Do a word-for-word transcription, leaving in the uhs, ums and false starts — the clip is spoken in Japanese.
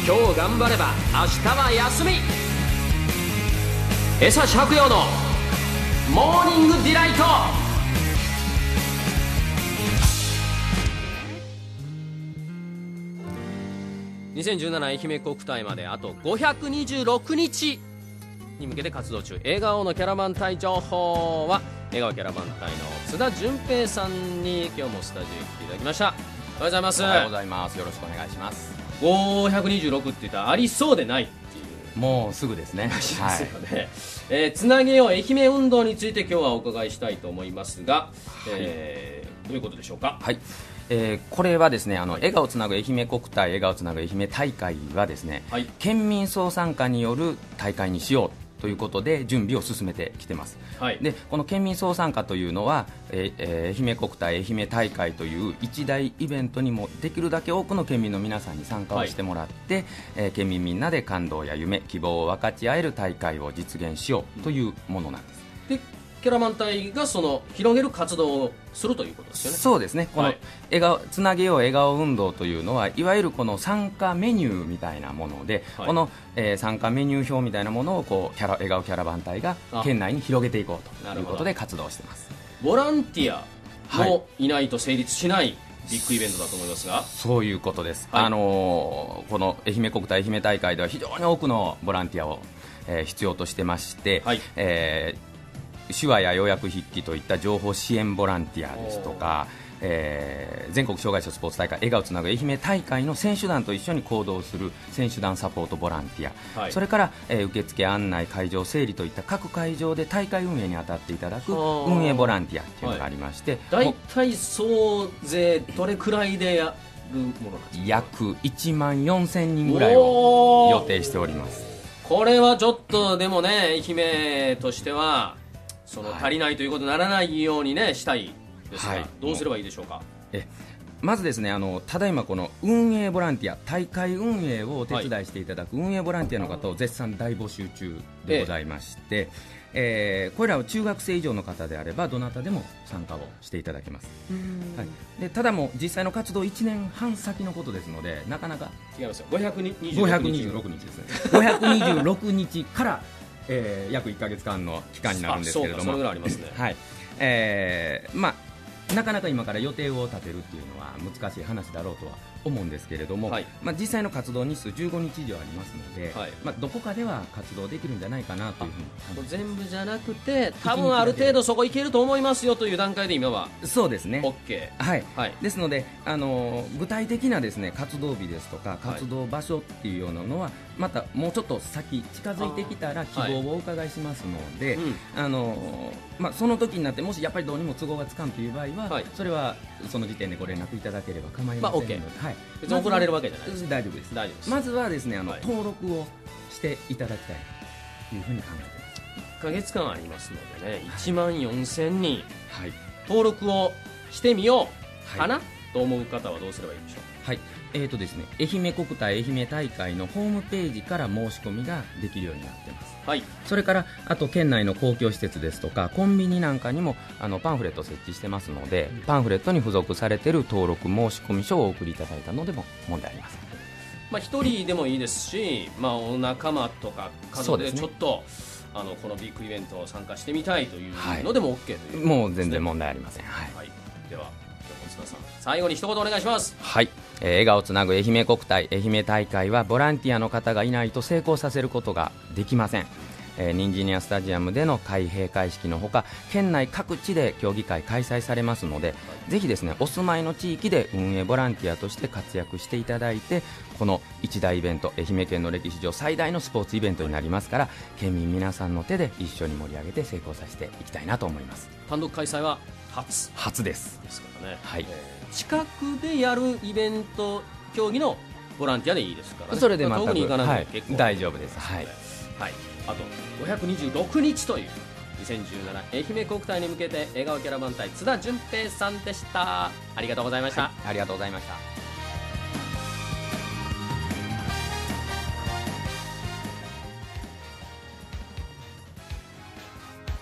今日頑張れば明日は休み。江差白陽のモーニングディライト。にせんじゅうなな愛媛国体まであとごひゃくにじゅうろくにちに向けて活動中。笑顔のキャラバン隊情報は笑顔キャラバン隊の津田淳平さんに今日もスタジオに来ていただきました。おはようございます。 おはようございます。よろしくお願いします。 ごひゃくにじゅうろくって言ったらありそうでないっていうもうすぐですね。 ですよね。はい、えー、つなげよう愛媛運動について今日はお伺いしたいと思いますが、はい、えー、どういうことでしょうか。 はい、えー、これはですね、あの笑顔つなぐ愛媛国体笑顔つなぐ愛媛大会はですね、はい、県民総参加による大会にしようということで準備を進めてきてます。はい、でこの県民総参加というのは、えーえー、愛媛国体愛媛大会という一大イベントにもできるだけ多くの県民の皆さんに参加をしてもらって、はい、えー、県民みんなで感動や夢希望を分かち合える大会を実現しようというものなんです。 でキャラバン隊がその広げる活動をするということですよね。 そうですね。この笑顔、はい、つなげよう笑顔運動というのはいわゆるこの参加メニューみたいなもので、はい、この、えー、参加メニュー表みたいなものをこうキャラ笑顔キャラバン隊が県内に広げていこうということで活動しています。 ボランティアもいないと成立しないビッグイベントだと思いますが、 そういうことです。はい、あのー、この愛媛国体愛媛大会では非常に多くのボランティアを、えー、必要としてまして、はい、えー手話や要約筆記といった情報支援ボランティアですとか、えー、全国障害者スポーツ大会笑顔つなぐ愛媛大会の選手団と一緒に行動する選手団サポートボランティア、はい、それから、えー、受付案内会場整理といった各会場で大会運営に当たっていただく運営ボランティアというのがありまして、 はい、だいたい総勢どれくらいでやるものなんですか。 約いちまんよんせんにんぐらいを予定しております。 これはちょっとでもね愛媛としてはその足りないということにならないようにねしたいですが、はい、どうすればいいでしょうか。 えまずですね、あのただいまこの運営ボランティア大会運営をお手伝いしていただく運営ボランティアの方を絶賛大募集中でございまして、ええー、これらは中学生以上の方であればどなたでも参加をしていただけます。はい、でただもう実際の活動いちねんはん先のことですのでなかなか違いますよ。ごひゃくにじゅうろくにちですね。 ごひゃくにじゅうろくにちからえー、約いっかげつかんの期間になるんですけれども、 それぐらいありますね。 はい、えー、まあなかなか今から予定を立てるっていうのは難しい話だろうとは思うんですけれども、はい、まあ、実際の活動日数じゅうごにち以上ありますので、はい、まあ、どこかでは活動できるんじゃないかなというふうに。 全部じゃなくて多分ある程度そこいけると思いますよという段階で今はそうですね OK、 はい、はい、ですので、あのー、具体的なですね活動日ですとか活動場所っていうようなのは、はい、またもうちょっと先近づいてきたら希望をお伺いしますので、はい、あのーまあ、その時になってもしやっぱりどうにも都合がつかんという場合は、はい、それはその時点でご連絡いただければ構いませんので、まあ OK、はい、 別に怒られるわけじゃないです。 大丈夫です。大丈夫です。まずはですね、あの、はい、登録をしていただきたいというふうに考えています。 いっかげつかんありますのでね、いちまんよんせんにん、はい、登録をしてみようかな、はい、と思う方はどうすればいいでしょう。 はい、えーとですね、愛媛国体愛媛大会のホームページから申し込みができるようになっています。はい、それからあと県内の公共施設ですとかコンビニなんかにもあのパンフレットを設置してますので、パンフレットに付属されている登録申込書をお送りいただいたのでも問題ありません。 まあ、一人でもいいですし、まあ、お仲間とか家族でちょっと、ね、あのこのビッグイベントを参加してみたいというのでも OK という、ね、 もう全然問題ありません。はいはい、 では津田さん最後に一言お願いします。 はい、えー、笑顔つなぐ愛媛国体愛媛大会はボランティアの方がいないと成功させることができません。えー、ニンジニアスタジアムでの開閉会式のほか県内各地で競技会開催されますので、はい、ぜひですねお住まいの地域で運営ボランティアとして活躍していただいてこの一大イベント愛媛県の歴史上最大のスポーツイベントになりますから県民皆さんの手で一緒に盛り上げて成功させていきたいなと思います。 単独開催は初初ですですからね、 はい、 えー、近くでやるイベント競技のボランティアでいいですからね。 それでまた遠くに行かなくて結構、 はい、大丈夫です。 はい、はい、あとごひゃくにじゅうろくにちというにせんじゅうなな愛媛国体に向けて笑顔キャラバン隊津田淳平さんでした。ありがとうございました。 はい、ありがとうございました。